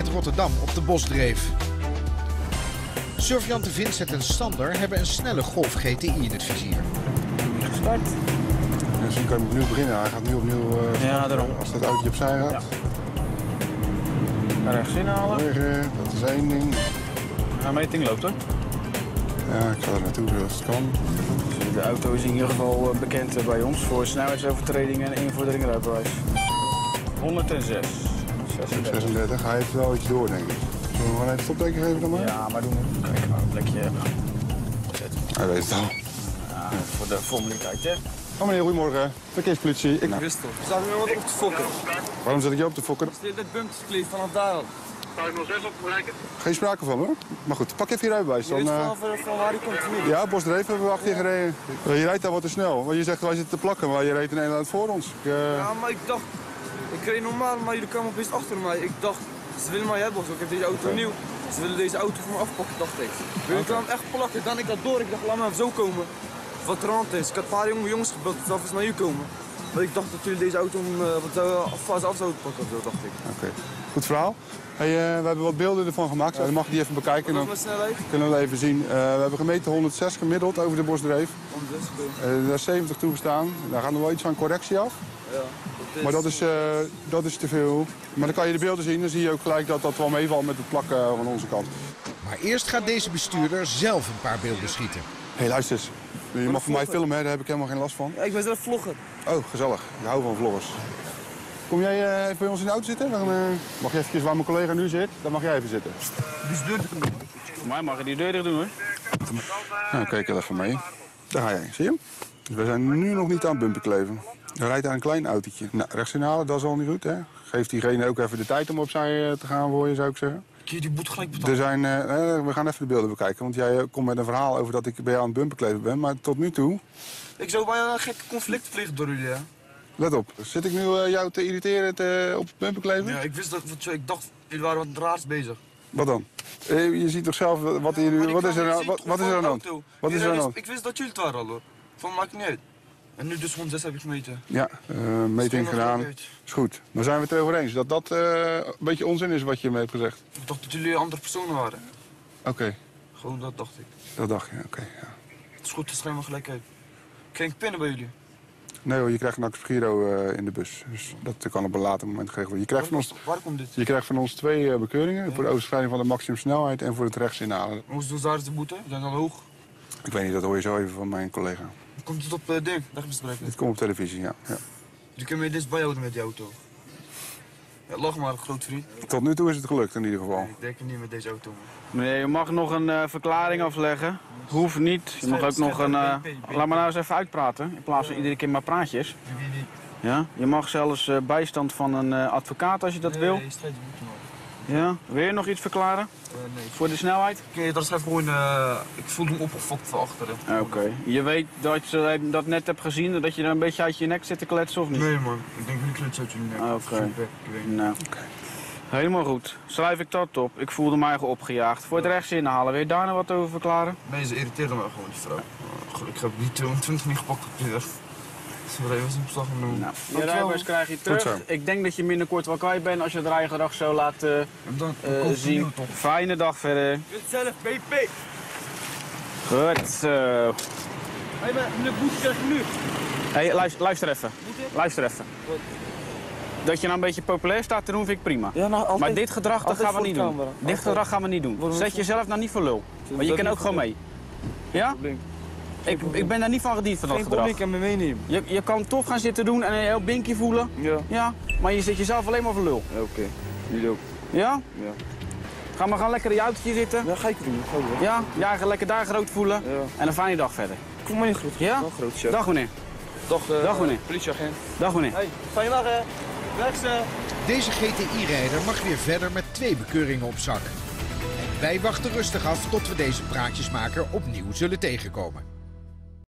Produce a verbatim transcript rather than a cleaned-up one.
Rotterdam op de Bosdreef. Surfjanten Vincent en Sander hebben een snelle Golf G T I in het vizier. Gestart. Dus nu kan je opnieuw beginnen. Hij gaat nu opnieuw, uh, ja, daarom. Als dat autootje opzij gaat. Ja. Ga rechts inhalen. Morgen, dat is één ding. Ja, meting loopt hoor. Ja, ik ga er naartoe als het kan. Dus de auto is in ieder geval bekend bij ons voor snelheidsovertredingen en invordering rijbewijs. honderdzes. zesendertig, hij heeft wel iets door, denk ik. Zullen we gewoon even stopteken geven dan maar? Ja, maar doen we. Kijk, maar een plekje hebben. Hij weet het al. Ja, voor de formaliteit, hè? Oh meneer, goedemorgen. Verkeerspolitie. Ik... Nou. Wist toch. Staat er weer wat op te fokken? Waarom zet ik je op te fokken? Is dit bumpskleed vanaf daar al? vijfhonderdzes op bereiken. Geen sprake van hoor. Maar goed, pak even je rijbewijs. Je Dan, weet uh... vanaf van waar die komt niet. Ja, Bosdreef hebben we achter je gereden. Uh, je rijdt daar wat te snel. Want je zegt wij zitten te plakken, maar je reed in Nederland voor ons. Ik, uh... Ja, maar ik dacht, ik reed normaal, maar jullie kwamen opeens achter mij. Ik dacht, ze willen mij hebben, ik heb deze auto nieuw. Ze willen deze auto van me afpakken, dacht ik. Jullie Okay. kwamen echt plakken, dan ik dat door. Ik dacht, laat me even zo komen. Wat er aan de hand is. Ik had een paar jonge jongens gebeld, zelf eens naar u komen. Maar ik dacht dat jullie deze auto uh, wat, uh, fase af zouden pakken, zo dacht ik. Oké, okay. Goed verhaal. Hey, uh, we hebben wat beelden ervan gemaakt. Dan mag je die even bekijken. Wat Dan was mijn snelheid? kunnen we even zien. Uh, we hebben gemeten honderdzes gemiddeld over de Bosdreef. honderddertig. Uh, daar is zeventig toegestaan. Daar gaan er wel iets van correctie af. Ja. Dat is... Maar dat is, uh, dat is te veel. Maar dan kan je de beelden zien. Dan zie je ook gelijk dat dat wel meevalt met het plakken van onze kant. Maar eerst gaat deze bestuurder zelf een paar beelden schieten. Hé, hey, luister eens. Je mag voor mij filmen, hè? Daar heb ik helemaal geen last van. Ja, ik ben zelf vlogger. Oh, gezellig. Ik hou van vloggers. Kom jij uh, even bij ons in de auto zitten? Dan uh, mag je even waar mijn collega nu zit, dan mag jij even zitten. Die is deur te doen. Voor mij mag je die deur dicht doen hoor. Nou, kijk er even mee. Daar ga jij, zie je hem? Dus we zijn nu nog niet aan het bumper kleven. Er rijdt daar een klein autootje. Nou, rechts inhalen, dat is al niet goed, hè? Geef diegene ook even de tijd om opzij te gaan voor je, zou ik zeggen. Kun je die boete gelijk betalen? Er zijn, uh, we gaan even de beelden bekijken, want jij komt met een verhaal over dat ik bij jou aan het bumperkleven ben. Maar tot nu toe... Ik zou bijna een gekke conflict vliegen door jullie, hè? Let op, zit ik nu uh, jou te irriteren te, op het bumperkleven? Ja, ik wist dat, ik dacht, jullie waren wat raars bezig. Wat dan? Uh, je ziet toch zelf, wat, hier, Ja, wat is er nou- wat, wat is er aan de hand? Wat is er aan de hand? Ik wist dat jullie het waren al, hoor. Van maakt niet uit. En nu dus honderdzes heb ik gemeten. Ja, uh, meting gedaan. Is goed. Maar zijn we het erover eens dat dat uh, een beetje onzin is wat je me hebt gezegd? Ik dacht dat jullie andere personen waren. Oké. Okay. Gewoon dat dacht ik. Dat dacht je, oké. Okay, ja. Het is goed, het schijnt me gelijk uit. Kreeg ik pinnen bij jullie? Nee hoor, je krijgt een Actipgiro uh, in de bus. Dus dat kan op een later moment geregeld worden. Je krijgt van ons, waar komt dit? Je krijgt van ons twee uh, bekeuringen. Ja. Voor de overschrijding van de maximumsnelheid en voor het rechts inhalen. Hoe doen ze de boete? Die zijn al hoog. Ik weet niet, dat hoor je zo even van mijn collega. Komt het op uh, ding, wegbespreken? Dit komt op televisie, ja. ja. Je kunt me dit bijhouden met die auto. Ja, lach maar, groot vriend. Tot nu toe is het gelukt in ieder geval. Nee, ik denk het niet met deze auto. Nee, je mag nog een uh, verklaring afleggen. Hoeft niet. Je mag ook nog een... Uh, laat me nou eens even uitpraten, in plaats van iedere keer maar praatjes. Ja? Je mag zelfs uh, bijstand van een uh, advocaat als je dat wil. Ja? Wil je nog iets verklaren? Uh, nee. Voor de snelheid? Okay, dat is even gewoon, uh, ik voel me opgefokt van achteren. Oké. Okay. Je weet dat je dat net hebt gezien, dat je er een beetje uit je nek zit te kletsen of niet? Nee man, ik denk niet klets uit je nek. Oké. Okay. Nou. Okay. Helemaal goed. Schrijf ik dat op. Ik voelde mij opgejaagd. Voor het rechts inhalen, wil je daar nog wat over verklaren? Nee, ze irriteerde me gewoon, die vrouw. Uh, ik heb die tweehonderdtwintig niet gepakt op die weg. Ze hebben even een opslag genomen. Nou, je rijbewijs krijg je terug. Ik denk dat je binnenkort wel kwijt bent als je het rijgedrag zo laat uh, dan, uh, zien. Fijne dag verder. Dit zelf, B P. Goed zo. Hé, maar de boete krijg je nu. Hé, hey, luister, luister even. Luister even. Wat? Dat je nou een beetje populair staat te doen, vind ik prima. Ja, nou, altijd, maar dit gedrag dat gaan we niet doen. Camera. Dit gedrag gaan we niet doen. Waarom Zet jezelf nou niet voor lul. Maar je kan ook gewoon mee. Ja? Ik, ik ben daar niet van gediend van dat gedrag. Ik kan me meenemen. Je, je kan toch gaan zitten doen en een heel binkie voelen. Ja. Ja. Maar je zet jezelf alleen maar voor lul. Ja, oké. Okay. Jullie ook. Ja? Ja. Ga maar gaan lekker in je autootje zitten. Ja, ga ik doen. Ga doen. Ja? Ja, ga lekker daar groot voelen. Ja. En een fijne dag verder. Kom maar in groot. Ja? Dag groot, chef. Dag meneer. Dag, uh, dag meneer. Politieagent. Dag meneer. Hey, fijne dag hè. Rechts. Uh... Deze G T I-rijder mag weer verder met twee bekeuringen op zak. En wij wachten rustig af tot we deze praatjesmaker opnieuw zullen tegenkomen.